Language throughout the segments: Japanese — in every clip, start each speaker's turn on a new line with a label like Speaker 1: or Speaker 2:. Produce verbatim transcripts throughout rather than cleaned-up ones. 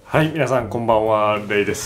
Speaker 1: はい、皆さんこんばんは、レイです。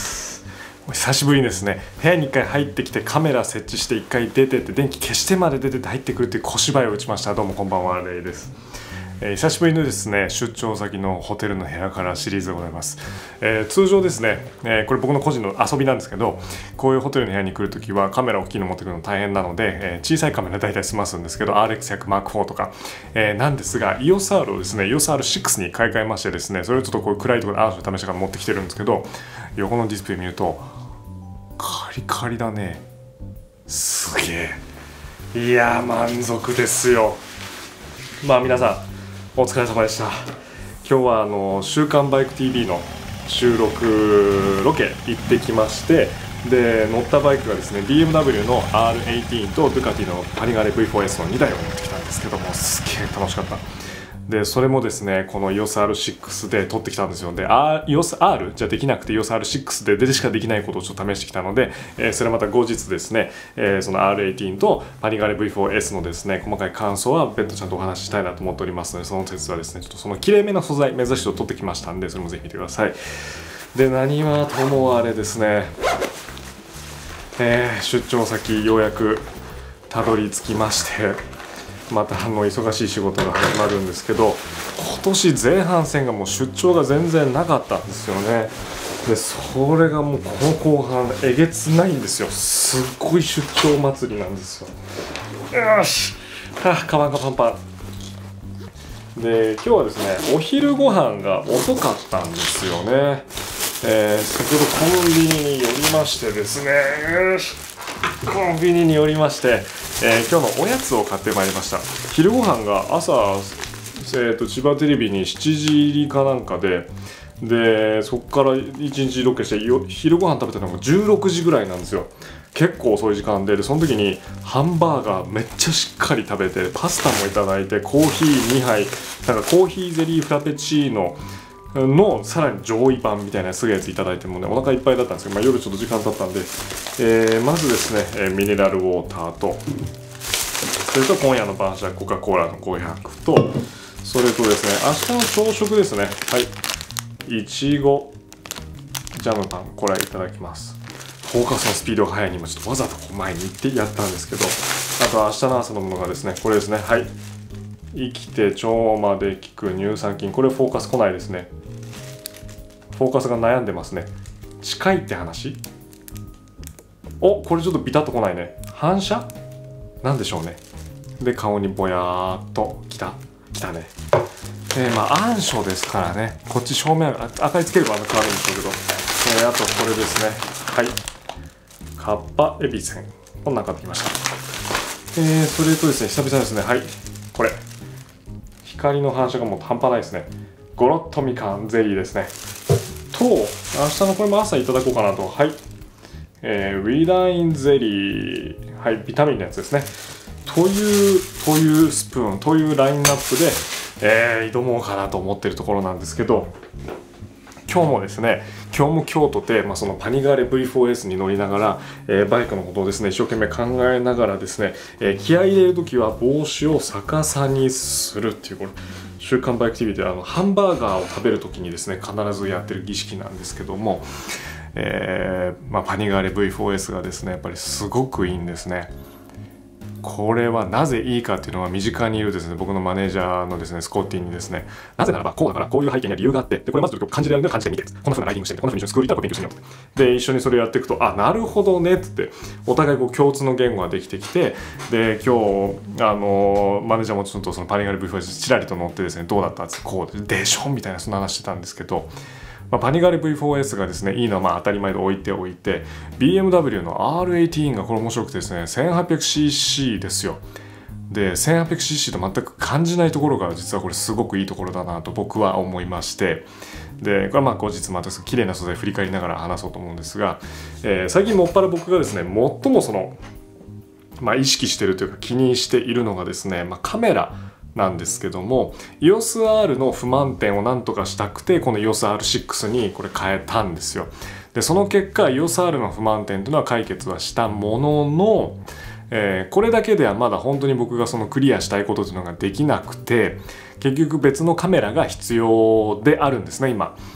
Speaker 1: 久しぶりにですね、部屋にいっかい入ってきてカメラ設置していっかい出てって電気消してまで出てって入ってくるっていう小芝居を打ちました。どうもこんばんは、レイです。えー、久しぶりのですね、出張先のホテルの部屋からシリーズでございます。えー、通常ですね、えー、これ僕の個人の遊びなんですけど、こういうホテルの部屋に来るときはカメラ大きいの持ってくるの大変なので、えー、小さいカメラ大体済ますんですけど アールエックスひゃくマークフォー とか、えー、なんですが イーオーエスアール をですね イーオーエスアールシックス に買い替えましてですね、それをちょっとこういう暗いところでアール試しから持ってきてるんですけど、横のディスプレイ見るとカリカリだね。すげえ。いやー満足ですよ。まあ皆さんお疲れ様でした。今日はあの週刊バイク ティーブイ の収録ロケ行ってきまして、で乗ったバイクがですね ビーエムダブリュー の アールエイティーン とドゥカティのパニガレ ブイフォーエス のにだいを持ってきたんですけども、すげえ楽しかった。でそれもですねこの イーオーエスアールシックス で撮ってきたんですよ。で イーオーエスアール じゃできなくて イーオーエスアールシックス ででしかできないことをちょっと試してきたので、えー、それまた後日ですね、えー、その アールエイティーン とパニガレ ブイフォーエス のですね細かい感想は別途ちゃんとお話ししたいなと思っておりますので、その説はですねちょっとその綺麗めの素材目指して撮ってきましたんで、それもぜひ見てください。で何はともあれですね、えー、出張先ようやくたどり着きまして、またあの忙しい仕事が始まるんですけど、今年前半戦がもう出張が全然なかったんですよね。でそれがもうこの後半えげつないんですよ。すっごい出張祭りなんですよ。よし、はあ、カバンがパンパンで、今日はですねお昼ご飯が遅かったんですよね。えー、先ほどコンビニに寄りましてですね、よしコンビニに寄りまして、えー、今日のおやつを買ってまいりました。昼ご飯が朝、えー、と千葉テレビにしちじ入りかなんかで、でそこからいちにちロケしてよ昼ご飯食べたのがじゅうろくじぐらいなんですよ。結構遅い時間で、でその時にハンバーガーめっちゃしっかり食べて、パスタもいただいて、コーヒーにはいなんかコーヒーゼリーフラペチーノのさらに上位版みたいなすぐやついただいて、もねお腹いっぱいだったんですけど、まあ、夜ちょっと時間経ったんで、えー、まずですね、えー、ミネラルウォーターと、それと今夜の晩酌コカ・コーラのごひゃくと、それとですね明日の朝食ですね、はいいちごジャムパン、これいただきます。フォーカスのスピードが速いにもちょっとわざとこう前に行ってやったんですけど、あとは明日の朝のものがですねこれですね、はい生きて腸まで効く乳酸菌、これフォーカス来ないですね。フォーカスが悩んでますね。近いって話？お、これちょっとビタッと来ないね。反射なんでしょうね。で顔にぼやーっときたきたね。えー、まあ暗所ですからね、こっち正面明かりつければあの変わるんでしょうけど、えー、あとこれですね、はいカッパエビセン、こんなん買ってきました。えー、それとですね久々ですね、はいこれ光の反射がもう半端ないですね。ゴロッとみかんゼリーですね。と明日のこれも朝いただこうかなと、はい、えー、ウィダインゼリー、はいビタミンのやつですね。というというスプーンというラインナップで、えー、挑もうかなと思ってるところなんですけど、今日もですね今日も今日とて、まあ、そのパニガーレ ブイフォーエス に乗りながら、えー、バイクのことをですね一生懸命考えながらですね、えー、気合い入れるときは帽子を逆さにするっていう、これ週刊バイク ティーブイ であのハンバーガーを食べるときにですね必ずやってる儀式なんですけども、えーまあ、パニガーレ ブイフォーエス がですねやっぱりすごくいいんですね。これはなぜいいかっていうのは身近にいるですね僕のマネージャーのですねスコッティにですね、なぜならばこうだからこういう背景には理由があって、でこれまず感じられるの感じてみて、こんな風なライディングしてみて、こんな風に一緒にスクール行ったら勉強してみようって、で一緒にそれやっていくと、あなるほどねってってお互いこう共通の言語ができてきて、で今日あのマネージャーもちょっとそのパニガル ブイフォーエス ちらりと乗ってですねどうだったってこうでしょみたいなそんな話してたんですけど、まあ、パニガレ ブイフォーエス がですねいいのはまあ当たり前で置いておいて、 ビーエムダブリュー の アールエイティーン がこれ面白くてですね せんはっぴゃくシーシー ですよ。で せんはっぴゃくシーシー と全く感じないところが実はこれすごくいいところだなと僕は思いまして、でこれはまあ後日また綺麗な素材振り返りながら話そうと思うんですが、えー、最近もっぱら僕がですね最もその、まあ、意識しているというか気にしているのがですね、まあ、カメラなんですけども、 イーオーエスアール の不満点をなんとかしたくてこの イーオーエスアールシックス にこれ変えたんですよ。でその結果 イーオーエスアール の不満点というのは解決はしたものの、えー、これだけではまだ本当に僕がそのクリアしたいことというのができなくて、結局別のカメラが必要であるんですね今。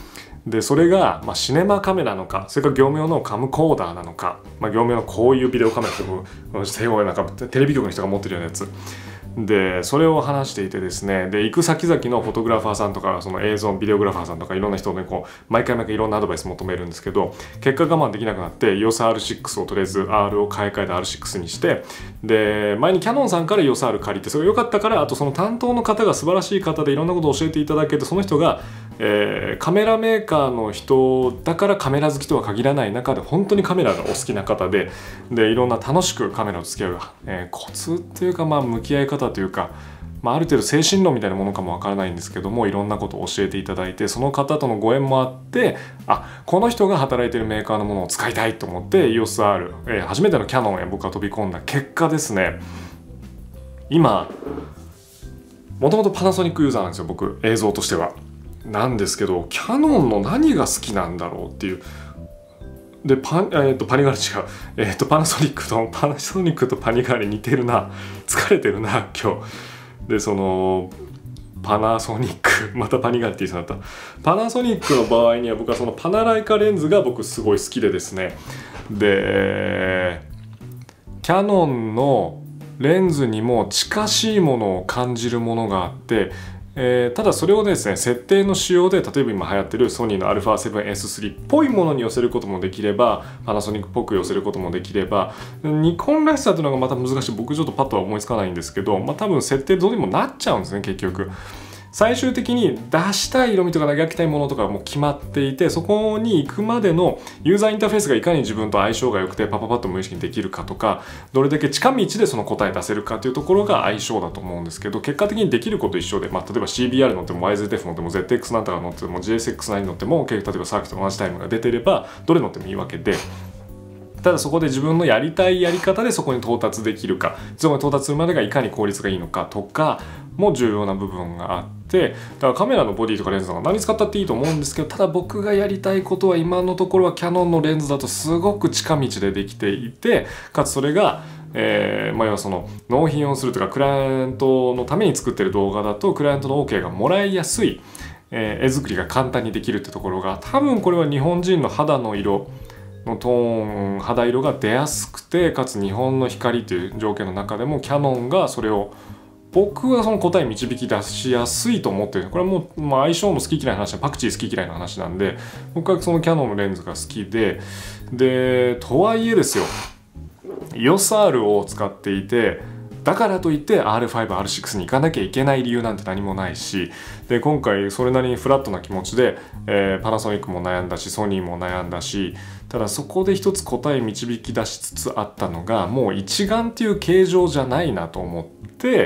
Speaker 1: でそれが、まあ、シネマカメラなのか、それから業務用のカムコーダーなのか、まあ、業務用のこういうビデオカメラってこう西洋なんかテレビ局の人が持ってるようなやつで、それを話していてですね、で行く先々のフォトグラファーさんとかその映像ビデオグラファーさんとかいろんな人にこう毎回毎回いろんなアドバイス求めるんですけど、結果我慢できなくなって イーオーエスアールシックス をとりあえず R を買い替えて アールシックス にして、で前にキヤノンさんから イーオーエスアール 借りてそれが良かったから、あとその担当の方が素晴らしい方でいろんなことを教えていただけて、その人がえー、カメラメーカーの人だからカメラ好きとは限らない中で本当にカメラがお好きな方で、でいろんな楽しくカメラと付き合う、えー、コツっていうか、まあ向き合い方というか、まあ、ある程度精神論みたいなものかもわからないんですけども、いろんなことを教えていただいて、その方とのご縁もあって、あ、この人が働いてるメーカーのものを使いたいと思って イーオーエスアール、えー、初めてのキヤノンへ僕は飛び込んだ結果ですね、今もともとパナソニックユーザーなんですよ、僕映像としては。なんですけど、キヤノンの何が好きなんだろうっていう。でパ,、えー、とパニガール違う、えー、とパナソニックとパナソニックとパニガール似てるな、疲れてるな今日で。そのパナソニックまたパニガールって言いそうになった。パナソニックの場合には僕はそのパナライカレンズが僕すごい好きでですね、でキヤノンのレンズにも近しいものを感じるものがあって、えー、ただそれをですね設定の仕様で、例えば今流行ってるソニーの アルファセブンエススリー っぽいものに寄せることもできれば、パナソニックっぽく寄せることもできれば、ニコンらしさというのがまた難しい、僕ちょっとパッとは思いつかないんですけど、まあ多分設定どうにもなっちゃうんですね結局。最終的に出したい色味とか描きたいものとかもう決まっていて、そこに行くまでのユーザーインターフェースがいかに自分と相性が良くてパパパッと無意識にできるかとか、どれだけ近道でその答え出せるかというところが相性だと思うんですけど、結果的にできること一緒で、まあ、例えば シービーアール 乗っても ワイゼットエフ 乗っても ゼットエックス なんとか乗っても ジェイエスエックスナイン 乗っても、例えばサーキットと同じタイムが出てればどれ乗ってもいいわけで、ただそこで自分のやりたいやり方でそこに到達できるか、そこに到達するまでがいかに効率がいいのかとかも重要な部分があって、だからカメラのボディとかレンズとか何使ったっていいと思うんですけど、ただ僕がやりたいことは今のところはキヤノンのレンズだとすごく近道でできていて、かつそれがえーまあ、要はその納品をするとかクライアントのために作ってる動画だとクライアントの OK がもらいやすい、えー、絵作りが簡単にできるってところが、多分これは日本人の肌の色のトーン、肌色が出やすくて、かつ日本の光という条件の中でもキヤノンがそれを、僕はその答え導き出しやすいと思ってる。これはもう、まあ、相性の好き嫌いの話はパクチー好き嫌いの話なんで、僕はそのキヤノンのレンズが好きで、でとはいえですよ、イーオーエスアール を使っていて、だからといって アールファイブ、アールシックス に行かなきゃいけない理由なんて何もないし、で今回それなりにフラットな気持ちで、えー、パナソニックも悩んだしソニーも悩んだし、ただそこで一つ答え導き出しつつあったのが、もう一眼っていう形状じゃないなと思って、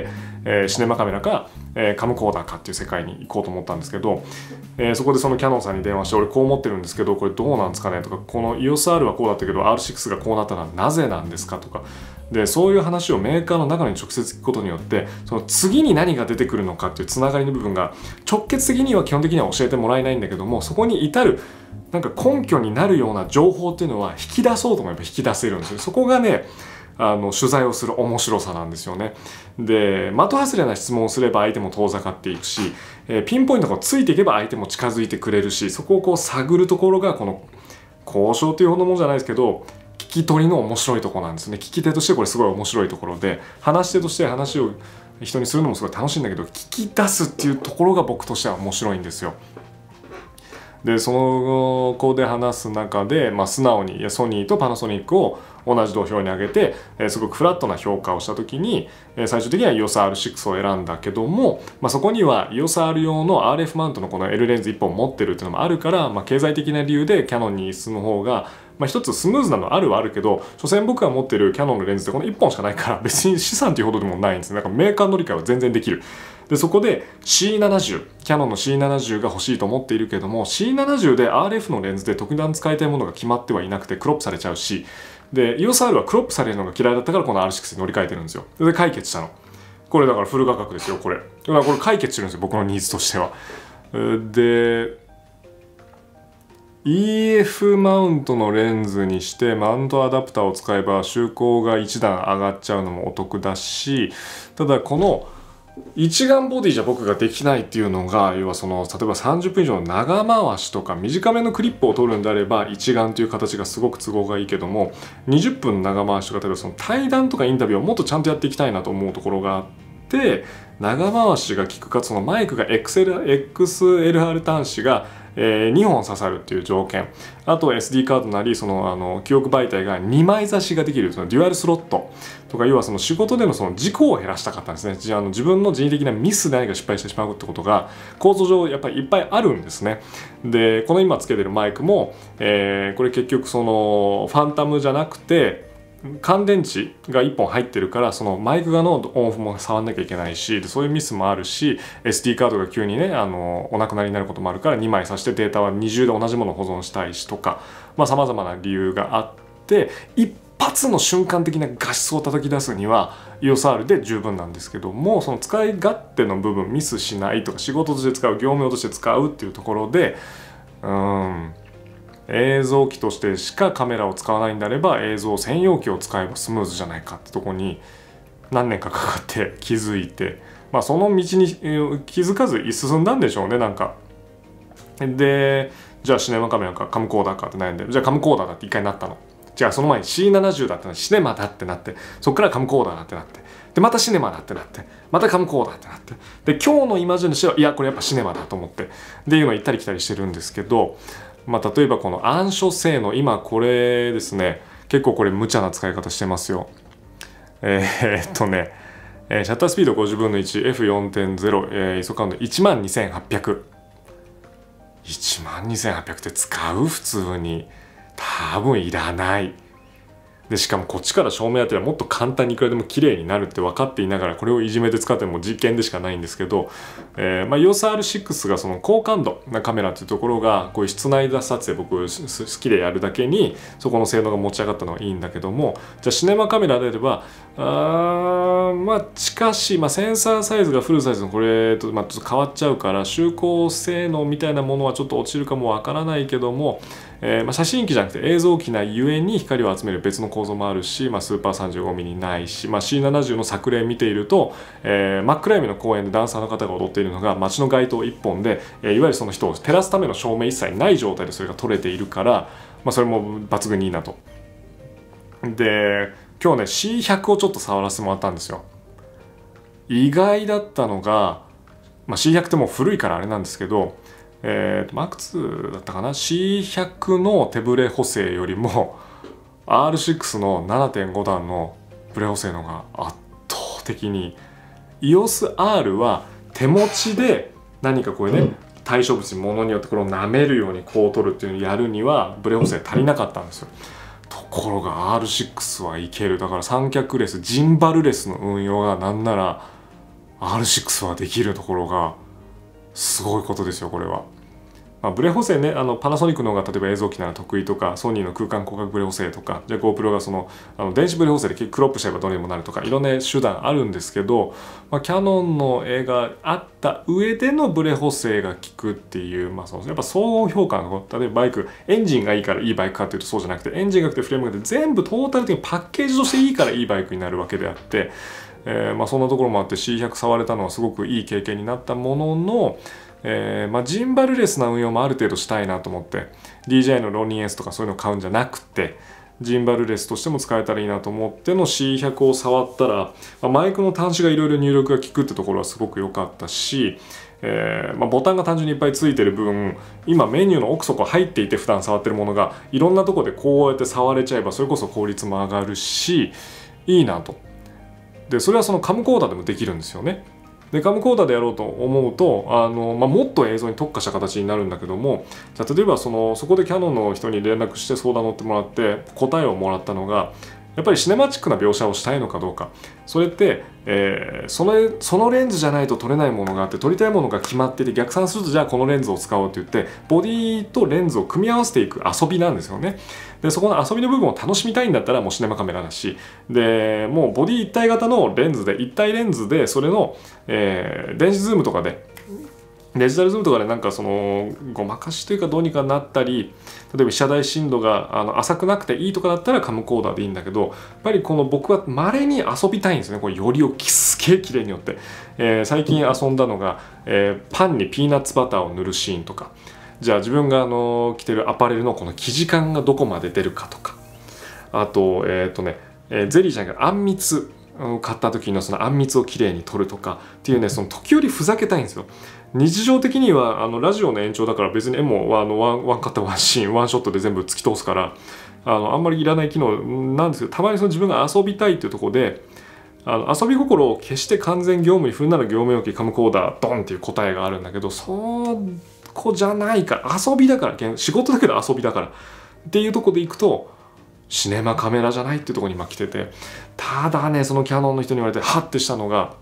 Speaker 1: えー、シネマカメラか、えー、カムコーダーかっていう世界に行こうと思ったんですけど、えー、そこでそのキヤノンさんに電話して、俺こう思ってるんですけどこれどうなんですかねとか、この イーオーエスアール はこうだったけど アールシックス がこうなったのはなぜなんですかとか、でそういう話をメーカーの中に直接聞くことによって、その次に何が出てくるのかっていうつながりの部分が直結的には基本的には教えてもらえないんだけども、そこに至るなんか根拠になるような情報っていうのは引き出そうと思えば引き出せるんですよ。そこがね、あの取材をする面白さなんですよね。で的外れな質問をすれば相手も遠ざかっていくし、えー、ピンポイントがついていけば相手も近づいてくれるし、そこをこう探るところがこの交渉というほどのものじゃないですけど、聞き取りの面白いところなんですね。聞き手としてこれすごい面白いところで、話し手として話を人にするのもすごい楽しいんだけど、聞き出すっていうところが僕としては面白いんですよ。でその子で話す中で、まあ、素直にソニーとパナソニックを同じ土俵に上げて、えー、すごくフラットな評価をした時に、えー、最終的には イーオーエスアールシックス を選んだけども、まあ、そこには イーオーエスアール 用の アールエフ マウントのこの L レンズいっぽん持ってるっていうのもあるから、まあ、経済的な理由でキヤノンに進む方が、まあ、一つスムーズなのあるはあるけど、所詮僕が持ってるキヤノンのレンズってこのいっぽんしかないから別に資産っていうほどでもないんですね。だからメーカーの理解は全然できる。でそこで シーななじゅう、 キヤノンの シーななじゅう が欲しいと思っているけども、 シーななじゅう で アールエフ のレンズで特段使いたいものが決まってはいなくてクロップされちゃうし、で イーオーエスアール はクロップされるのが嫌いだったからこの アールシックス に乗り換えてるんですよ。で解決したの。これだからフル価格ですよ。これだからこれ解決してるんですよ、僕のニーズとしては。で イーエフ マウントのレンズにしてマウントアダプターを使えば周光が一段上がっちゃうのもお得だし、ただこの一眼ボディじゃ僕ができないっていうのが、要はその例えばさんじゅっぷん以上の長回しとか短めのクリップを取るんであれば一眼という形がすごく都合がいいけども、にじゅっぷん長回しとか例えばその対談とかインタビューをもっとちゃんとやっていきたいなと思うところがあって、長回しが効くかつそのマイクが エックスエルアール 端子がえー、にほん刺さるっていう条件、あと エスディー カードなりそのあの記憶媒体がにまい差しができるそのデュアルスロットとか、要はその仕事でのその事故を減らしたかったんですね。じゃあ、あの自分の人為的なミスで何か失敗してしまうってことが構造上やっぱりいっぱいあるんですね。でこの今つけてるマイクも、えー、これ結局そのファンタムじゃなくて乾電池がいっぽん入ってるから、そのマイク側のオンオフも触んなきゃいけないし、でそういうミスもあるし、 エスディー カードが急にねあのお亡くなりになることもあるからにまい挿してデータは二重で同じものを保存したいしとか、まあさまざまな理由があって、一発の瞬間的な画質を叩き出すには イーオーエスアール で十分なんですけども、その使い勝手の部分、ミスしないとか仕事として使う、業務用として使うっていうところで、うーん映像機としてしかカメラを使わないんであれば映像専用機を使えばスムーズじゃないかってとこに何年かかかって気づいて、まあその道に気づかず進んだんでしょうね。なんかで、じゃあシネマカメラかカムコーダーかって悩んで、じゃあカムコーダーだって一回なったの。じゃあその前に シーななじゅう だってなって、シネマだってなって、そっからカムコーダーだってなって、でまたシネマだってなって、またカムコーダーってなって、で今日のイマジンとしてはいやこれやっぱシネマだと思ってっていうのを行ったり来たりしてるんですけど、まあ、例えばこの暗所性能、今これですね、結構これ無茶な使い方してますよ。えー、っとね、えー、シャッタースピードごじゅうぶんのいち、エフよんてんゼロ、えー、イソカウントいちまんにせんはっぴゃく。いちまんにせんはっぴゃくって使う？普通に。多分いらない。でしかもこっちから照明当てればもっと簡単にいくらでも綺麗になるって分かっていながら、これをいじめて使っても実験でしかないんですけど、えーまあ、イーオーエスアールシックス がその高感度なカメラっていうところがこういう室内撮影僕好きでやるだけにそこの性能が持ち上がったのはいいんだけども、じゃあシネマカメラであればあーまあしかし、まあ、センサーサイズがフルサイズのこれと、まあ、ちょっと変わっちゃうから周光性能みたいなものはちょっと落ちるかもわからないけども、えーまあ、写真機じゃなくて映像機なゆえに光を集める別の構造もあるし、まあ、スーパー さんじゅうごミリ ないし、まあ、シーななじゅう の作例見ていると、えー、真っ暗闇の公園でダンサーの方が踊っているのが街の街灯いっぽんで、えー、いわゆるその人を照らすための照明一切ない状態でそれが撮れているから、まあ、それも抜群にいいなと。で今日ね シーひゃく をちょっと触らせてもらったんですよ。意外だったのが、まあ、シーひゃく ってもう古いからあれなんですけど、えー、マークツー だったかな、 シーひゃく の手ブレ補正よりも アールシックス の ななてんご 段のブレ補正の方が圧倒的に イーオーエスアール は手持ちで何かこれね、うん、対象物に物によってこれを舐めるようにこう取るっていうのをやるにはブレ補正足りなかったんですよ。ところが アールシックス はいける。だから三脚レス、ジンバルレスの運用がなんなら アールシックス はできるところがすごいことですよこれは。まあ、ブレ補正ね、あのパナソニックの方が例えば映像機なら得意とか、ソニーの空間広角ブレ補正とか、じゃあ GoPro がそのあの電子ブレ補正でクロップしちゃえばどれにもなるとか、いろんな手段あるんですけど、まあ、キヤノンの絵があった上でのブレ補正が効くっていう、まあ、そのやっぱ総合評価の、例えばバイクエンジンがいいからいいバイクかっていうとそうじゃなくて、エンジンが良くてフレームが良くて全部トータル的にパッケージとしていいからいいバイクになるわけであって、えーまあ、そんなところもあって シーひゃく 触れたのはすごくいい経験になったものの、えーまあ、ジンバルレスな運用もある程度したいなと思って ディージェーアイ のロニー エス とかそういうのを買うんじゃなくて、ジンバルレスとしても使えたらいいなと思っての シーひゃく を触ったら、まあ、マイクの端子がいろいろ入力が効くってところはすごく良かったし、えーまあ、ボタンが単純にいっぱいついてる分、今メニューの奥底入っていて普段触ってるものがいろんなところでこうやって触れちゃえばそれこそ効率も上がるしいいなと。でそれはそのカムコーダーでもできるんですよね。でカムコーダーでやろうと思うとあの、まあ、もっと映像に特化した形になるんだけども、じゃあ例えばそのそこでキヤノンの人に連絡して相談乗ってもらって答えをもらったのが、やっぱりシネマチックな描写をしたいのかどうか、それって、えー、そのそのレンズじゃないと撮れないものがあって、撮りたいものが決まってて逆算するとじゃあこのレンズを使おうって言ってボディとレンズを組み合わせていく遊びなんですよね。でそこの遊びの部分を楽しみたいんだったらもうシネマカメラだし、でもうボディ一体型のレンズで一体レンズでそれの、えー、電子ズームとかでデジタルズームとかでなんかそのごまかしというかどうにかなったり、例えば被写台深度があの浅くなくていいとかだったらカムコーダーでいいんだけど、やっぱりこの僕は稀に遊びたいんですね。これよりをすげえ綺麗によって、えー、最近遊んだのが、えー、パンにピーナッツバターを塗るシーンとか、じゃあ自分があの着てるアパレルのこの生地感がどこまで出るかとか、あとえっ、ー、とね、えー、ゼリーちゃんがあんみつを買った時のそのあんみつをきれいに取るとかっていうね、その時折ふざけたいんですよ。日常的にはあのラジオの延長だから別に絵もあのワンワンカットワンシーンワンショットで全部突き通すから、あのあんまりいらない機能なんですけど、たまにその自分が遊びたいっていうところで、あの遊び心を決して完全業務に振るなら業務用機カムコーダードンっていう答えがあるんだけど、そこじゃないから、遊びだから、仕事だけど遊びだからっていうところでいくとシネマカメラじゃないっていうところに今来てて、ただね、そのキヤノンの人に言われてハッてしたのが、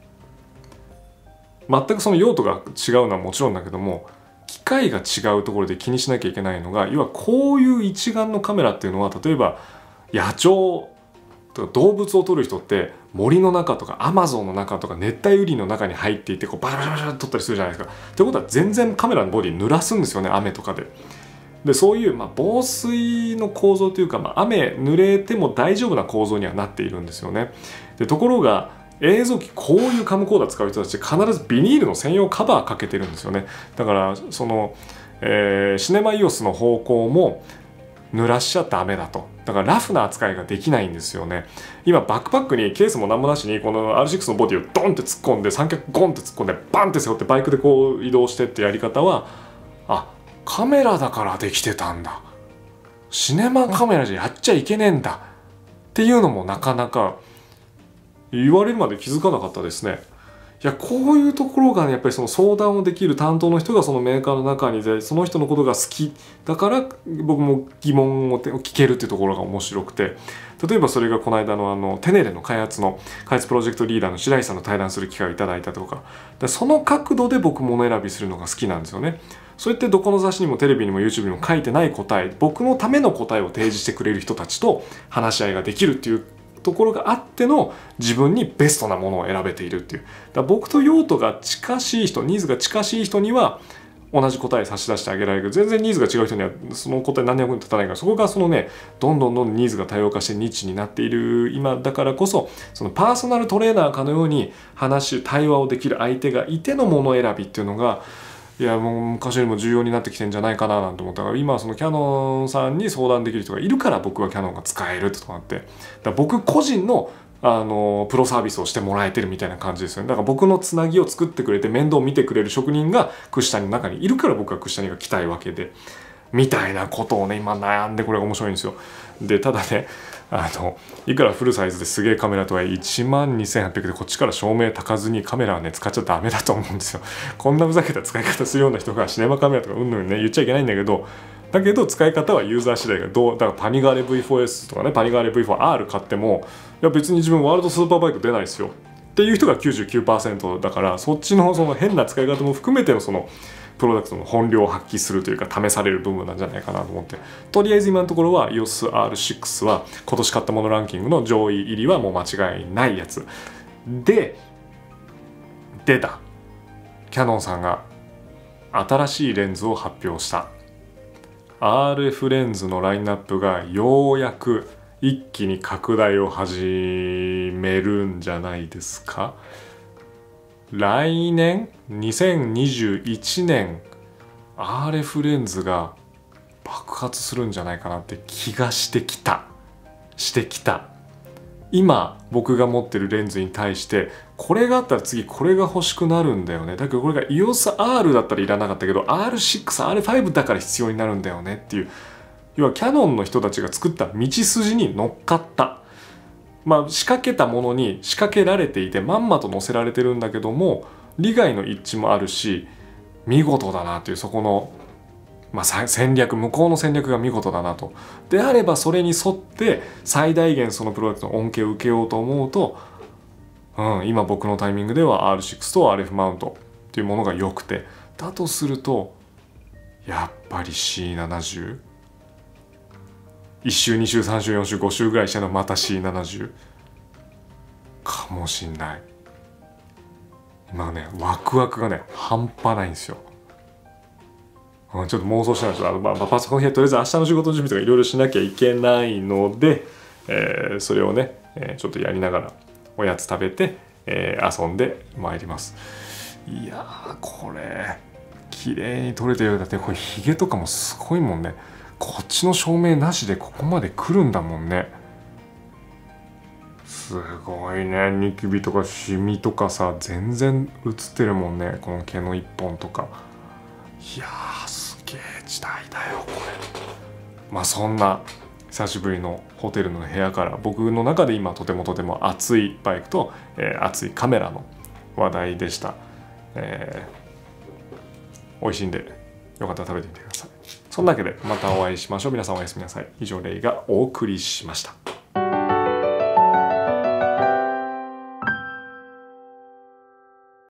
Speaker 1: 全くその用途が違うのはもちろんだけども、機械が違うところで気にしなきゃいけないのが、要はこういう一眼のカメラっていうのは、例えば野鳥とか動物を撮る人って森の中とかアマゾンの中とか熱帯雨林の中に入っていてこうバシャバシャバシャ撮ったりするじゃないですか。ってことは全然カメラのボディ濡らすんですよね、雨とかで。でそういう、まあ、防水の構造というか、まあ、雨濡れても大丈夫な構造にはなっているんですよね。でところが映像機、こういうカムコーダー使う人たち必ずビニールの専用カバーかけてるんですよね。だからその、えー、シネマイオスの方向も濡らしちゃダメだと。だからラフな扱いができないんですよね。今バックパックにケースも何もなしにこの アールシックス のボディをドンって突っ込んで、三脚ゴンって突っ込んでバンって背負ってバイクでこう移動してってやり方は、あ、カメラだからできてたんだ、シネマカメラじゃやっちゃいけねえんだっていうのもなかなか言われるまで気づかなかったですね。いや、こういうところがね、やっぱりその相談をできる担当の人がそのメーカーの中にいて、その人のことが好きだから僕も疑問を聞けるっていうところが面白くて、例えばそれがこの間のあのテネレの開発の開発プロジェクトリーダーの白井さんと対談する機会をいただいたとかで、その角度で僕物選びするのが好きなんですよね。そうやってどこの雑誌にもテレビにも YouTube にも書いてない答え、僕のための答えを提示してくれる人たちと話し合いができるっていうところがあっての自分にベストなものを選べているっていう。だから僕と用途が近しい人、ニーズが近しい人には同じ答え差し出してあげられるけど、全然ニーズが違う人にはその答え何の役に立たないから、そこがそのね、どんどんどんどんニーズが多様化してニッチになっている今だからこそ、そのパーソナルトレーナーかのように話対話をできる相手がいてのもの選びっていうのが、いやもう昔よりも重要になってきてんじゃないかななんて思ったから、今はそのキヤノンさんに相談できる人がいるから僕はキヤノンが使えるってとなって、だから僕個人のあのプロサービスをしてもらえてるみたいな感じですよね。だから僕のつなぎを作ってくれて面倒を見てくれる職人が串谷の中にいるから僕は串谷が来たいわけで、みたいなことをね今悩んで、これが面白いんですよ。でただね、あのいくらフルサイズですげえカメラとはいえいちまんにせんはっぴゃくでこっちから照明たかずにカメラはね使っちゃダメだと思うんですよ。こんなふざけた使い方するような人がシネマカメラとかうんぬんね言っちゃいけないんだけど、だけど使い方はユーザー次第がどうだから、パニガーレ ブイフォーエス とかねパニガーレ ブイフォーアール 買っても、いや別に自分ワールドスーパーバイク出ないですよっていう人が きゅうじゅうきゅうパーセント だから、そっちのその変な使い方も含めてのそのプロダクトの本領を発揮するというか試される部分なんじゃないかなと思って、とりあえず今のところは イーオーエスアールシックス は今年買ったものランキングの上位入りはもう間違いないやつで、出たキヤノンさんが新しいレンズを発表した。 アールエフ レンズのラインナップがようやく一気に拡大を始めるんじゃないですか。来年にせんにじゅういちねん アールエフ レンズが爆発するんじゃないかなって気がしてきたしてきた今僕が持ってるレンズに対して、これがあったら次これが欲しくなるんだよね。だけどこれが イーオーエスアール だったらいらなかったけど アールシックス、アールファイブ だから必要になるんだよねっていう、要はキヤノンの人たちが作った道筋に乗っかった、まあ、仕掛けたものに仕掛けられていてまんまと載せられてるんだけども、利害の一致もあるし見事だなという、そこの、まあ、戦略、向こうの戦略が見事だなと。であればそれに沿って最大限そのプロダクトの恩恵を受けようと思うと、うん、今僕のタイミングでは アールシックス と アールエフ マウントっていうものが良くて、だとするとやっぱり シーななじゅう、いっ周に周さん周よん周ご周ぐらいしてのまた シーななじゅう かもしんない。 今ねワクワクがね半端ないんですよ。ちょっと妄想してないです。あの、まあ、パソコンでとりあえず明日の仕事の準備とかいろいろしなきゃいけないので、えー、それをね、えー、ちょっとやりながらおやつ食べて、えー、遊んでまいります。いやーこれ綺麗に撮れてる。だってこれヒゲとかもすごいもんね。こっちの照明なしでここまで来るんだもんね。すごいね。ニキビとかシミとかさ全然映ってるもんね。この毛の一本とか。いやーすげえ時代だよこれ。まあそんな久しぶりのホテルの部屋から僕の中で今とてもとても熱いバイクと、えー、熱いカメラの話題でした。えー、美味しいんでよかったら食べてみてください。そんなわけでまたお会いしましょう。皆さんおやすみなさい。以上レイがお送りしました。